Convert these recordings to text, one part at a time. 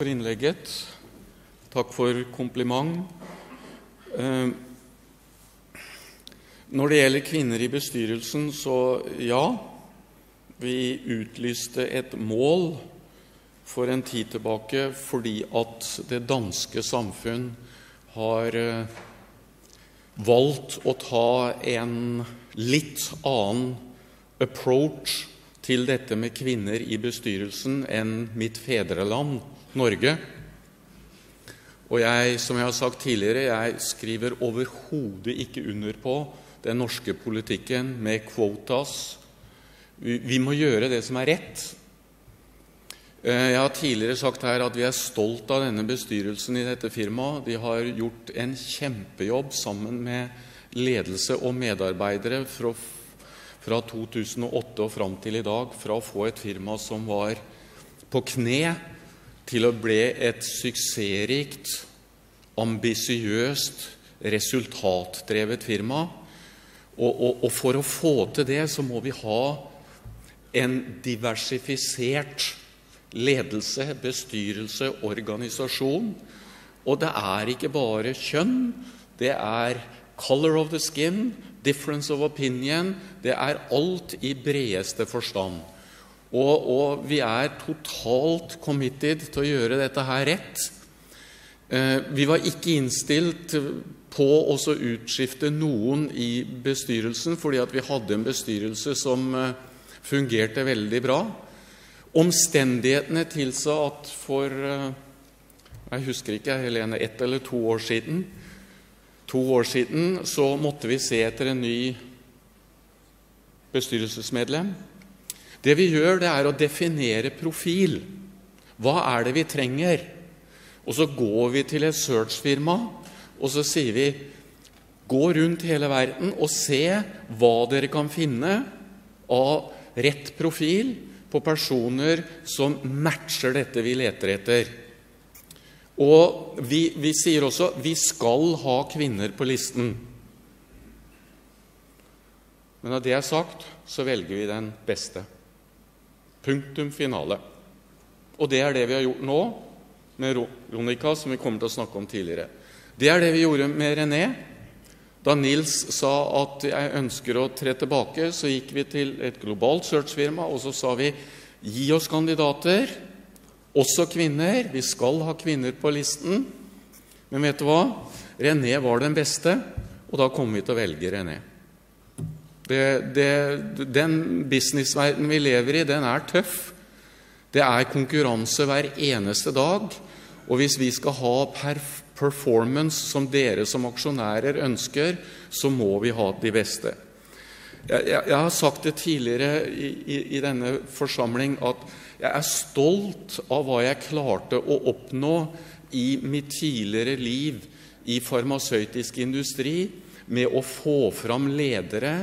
for innlegget. Takk for kompliment. Når det gjelder kvinner i bestyrelsen, så ja, vi utlyste et mål for en tid tilbake fordi at det danske samfunn har valgt å ta en litt annen approach til dette med kvinner i bestyrelsen enn mitt fedreland, Norge. Og jeg, som jeg har sagt tidligere, jeg skriver overhodet ikke under på den norske politikken med kvotas. Vi må gjøre det som er rett. Jeg har tidligere sagt her at vi er stolt av denne bestyrelsen i dette firmaet. De har gjort en kjempejobb sammen med ledelse og medarbeidere fra 2008 og fram til i dag, fra å få et firma som var på kne, til å bli et suksessrikt, ambisiøst, resultatdrevet firma. Og for å få til det, så må vi ha en diversifisert ledelse, bestyrelse, organisasjon. Og det er ikke bare kjønn, det er color of the skin, difference of opinion, det er alt i bredeste forstand. Og vi er totalt committed til å gjøre dette her rett. Vi var ikke innstilt på å utskifte noen i bestyrelsen, fordi at vi hadde en bestyrelse som fungerte veldig bra. Omstendighetene tilsa at for, jeg husker ikke, Helene, 1 eller 2 år siden, så måtte vi se etter en ny bestyrelsesmedlem. Det vi gjør, det er å definere profil. Hva er det vi trenger? Og så går vi til et searchfirma, og så sier vi, gå rundt hele verden og se hva dere kan finne av rett profil på personer som matcher dette vi leter etter. Og vi sier også, vi skal ha kvinner på listen. Men når det er sagt, så velger vi den beste. Punktum finale. Og det er det vi har gjort nå med Ronika, som vi kommer til å snakke om tidligere. Det er det vi gjorde med René. Da Nils sa at jeg ønsker å tre tilbake, så gikk vi til et globalt searchfirma, og så sa vi, gi oss kandidater, også kvinner, vi skal ha kvinner på listen. Men vet du hva? René var den beste, og da kommer vi til å velge René. Den businessverden vi lever i, den er tøff. Det er konkurranse hver eneste dag, og hvis vi skal ha performance som dere som aksjonærer ønsker, så må vi ha de beste. Jeg har sagt det tidligere i denne forsamling at jeg er stolt av hva jeg klarte å oppnå i mitt tidligere liv i farmasøytisk industri med å få fram ledere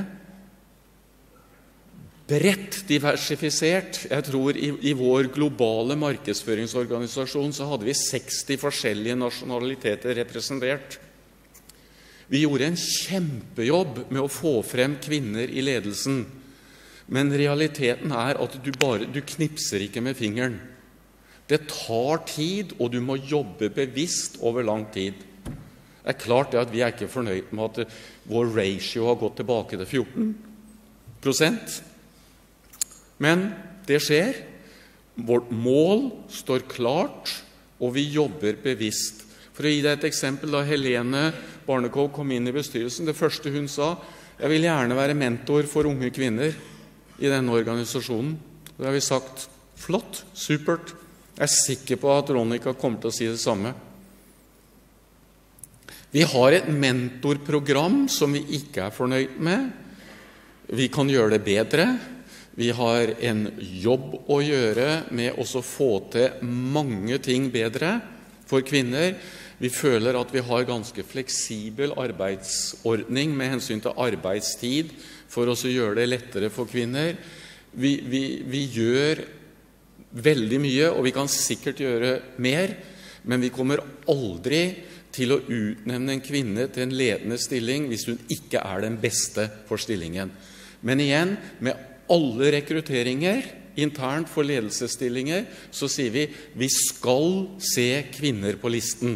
bredt diversifisert. Jeg tror i vår globale markedsføringsorganisasjon så hadde vi 60 forskjellige nasjonaliteter representert. Vi gjorde en kjempejobb med å få frem kvinner i ledelsen, men realiteten er at du knipser ikke med fingeren. Det tar tid, og du må jobbe bevisst over lang tid. Det er klart at vi er ikke fornøyd med at vår ratio har gått tilbake til 14%. Men det skjer. Vårt mål står klart, og vi jobber bevisst. For å gi deg et eksempel, da Helene Barnekow kom inn i bestyrelsen, det første hun sa, jeg vil gjerne være mentor for unge kvinner i denne organisasjonen. Da har vi sagt, flott, supert. Jeg er sikker på at Ronika kommer til å si det samme. Vi har et mentorprogram som vi ikke er fornøyd med. Vi kan gjøre det bedre. Vi har en jobb å gjøre med å få til mange ting bedre for kvinner. Vi føler at vi har ganske fleksibel arbeidsordning med hensyn til arbeidstid for å gjøre det lettere for kvinner. Vi gjør veldig mye, og vi kan sikkert gjøre mer, men vi kommer aldri til å utnevne en kvinne til en ledende stilling hvis hun ikke er den beste for stillingen. Men igjen, med alle rekrutteringer internt for ledelsesstillinger, så sier vi skal se kvinner på listen.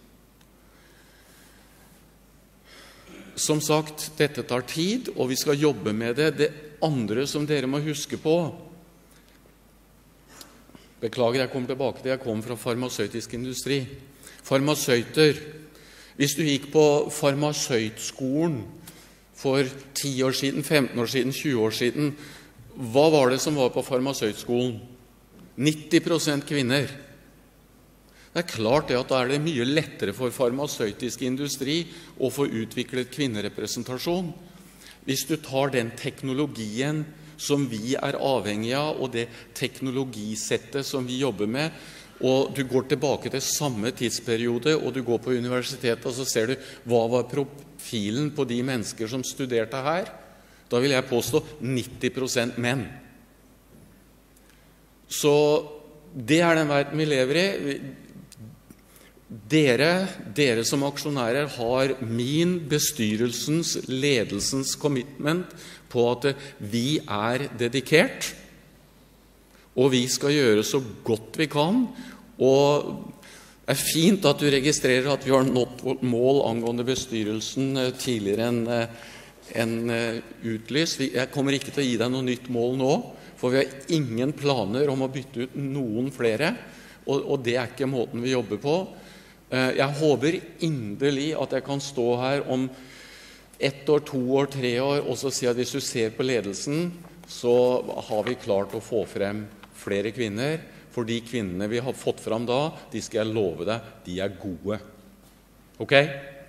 Som sagt, dette tar tid, og vi skal jobbe med det. Det andre som dere må huske på, beklager, jeg kommer tilbake til, jeg kom fra farmasøytisk industri. Farmasøyter, hvis du gikk på farmasøytskolen for 10 år siden, 15 år siden, 20 år siden, hva var det som var på farmasøytskolen? 90% kvinner. Det klart at da er det mye lettere for farmasøytisk industri å få utviklet kvinnerepresentasjon. Hvis du tar den teknologien som vi er avhengige av, og det teknologisettet som vi jobber med, og du går tilbake til samme tidsperiode, og du går på universitetet, og så ser du hva var profilen på de mennesker som studerte her. Da vil jeg påstå 90% menn. Så det er den verden vi lever i. Dere som aksjonærer har min bestyrelsens, ledelsens commitment på at vi er dedikert, og vi skal gjøre så godt vi kan, og det er fint at du registrerer at vi har nådd vårt mål angående bestyrelsen tidligere enn utlyst. Jeg kommer ikke til å gi deg noe nytt mål nå, for vi har ingen planer om å bytte ut noen flere, og det er ikke måten vi jobber på. Jeg håper inderlig at jeg kan stå her om 1 år, 2 år, 3 år, og så si at hvis du ser på ledelsen, så har vi klart å få frem flere kvinner, for de kvinnene vi har fått frem da, de skal jeg love deg, de er gode. Ok?